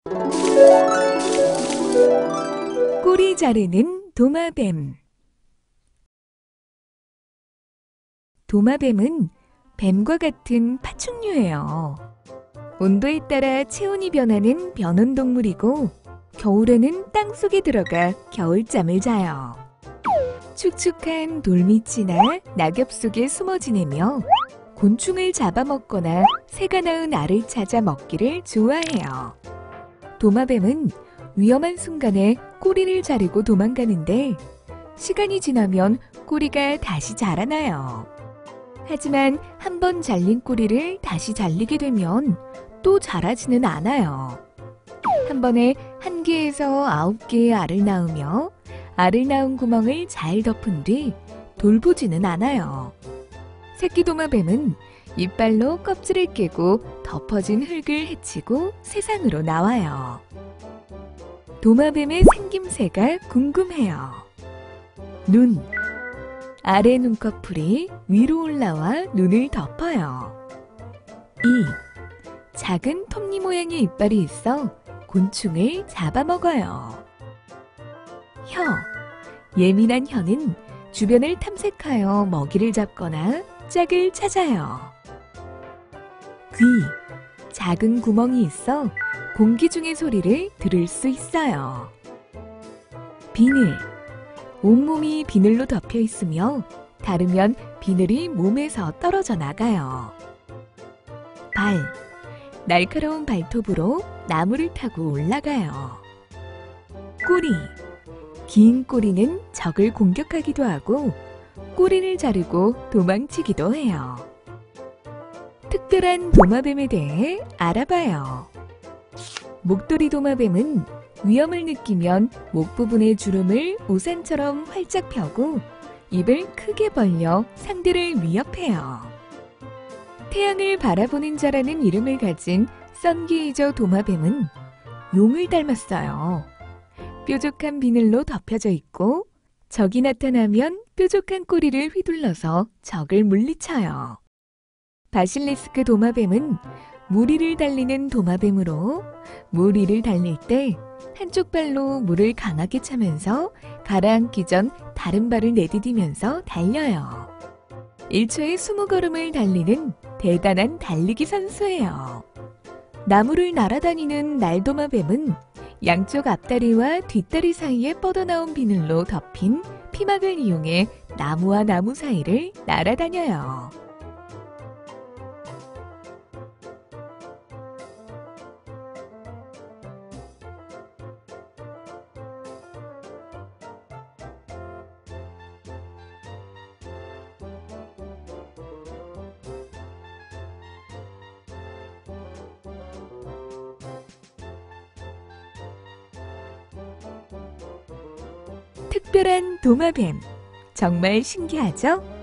꼬리 자르는 도마뱀. 도마뱀은 뱀과 같은 파충류예요. 온도에 따라 체온이 변하는 변온동물이고 겨울에는 땅속에 들어가 겨울잠을 자요. 축축한 돌밑이나 낙엽 속에 숨어 지내며 곤충을 잡아먹거나 새가 낳은 알을 찾아 먹기를 좋아해요. 도마뱀은 위험한 순간에 꼬리를 자르고 도망가는데 시간이 지나면 꼬리가 다시 자라나요. 하지만 한 번 잘린 꼬리를 다시 잘리게 되면 또 자라지는 않아요. 한 번에 1개에서 9개의 알을 낳으며 알을 낳은 구멍을 잘 덮은 뒤 돌보지는 않아요. 새끼 도마뱀은 이빨로 껍질을 깨고 덮어진 흙을 헤치고 세상으로 나와요. 도마뱀의 생김새가 궁금해요. 눈. 아래 눈꺼풀이 위로 올라와 눈을 덮어요. 작은 톱니 모양의 이빨이 있어 곤충을 잡아먹어요. 혀. 예민한 혀는 주변을 탐색하여 먹이를 잡거나 짝을 찾아요. 귀. 작은 구멍이 있어 공기 중의 소리를 들을 수 있어요. 비늘. 온몸이 비늘로 덮여 있으며 닳으면 비늘이 몸에서 떨어져 나가요. 발. 날카로운 발톱으로 나무를 타고 올라가요. 꼬리. 긴 꼬리는 적을 공격하기도 하고 꼬리를 자르고 도망치기도 해요. 특별한 도마뱀에 대해 알아봐요. 목도리 도마뱀은 위험을 느끼면 목 부분의 주름을 우산처럼 활짝 펴고 입을 크게 벌려 상대를 위협해요. 태양을 바라보는 자라는 이름을 가진 선게이저 도마뱀은 용을 닮았어요. 뾰족한 비늘로 덮여져 있고 적이 나타나면 뾰족한 꼬리를 휘둘러서 적을 물리쳐요. 바실리스크 도마뱀은 무리를 달리는 도마뱀으로 무리를 달릴 때 한쪽 발로 물을 강하게 차면서 가라앉기 전 다른 발을 내디디면서 달려요. 1초에 20걸음을 달리는 대단한 달리기 선수예요. 나무를 날아다니는 날도마뱀은 양쪽 앞다리와 뒷다리 사이에 뻗어나온 비늘로 덮인 피막을 이용해 나무와 나무 사이를 날아다녀요. 특별한 도마뱀, 정말 신기하죠?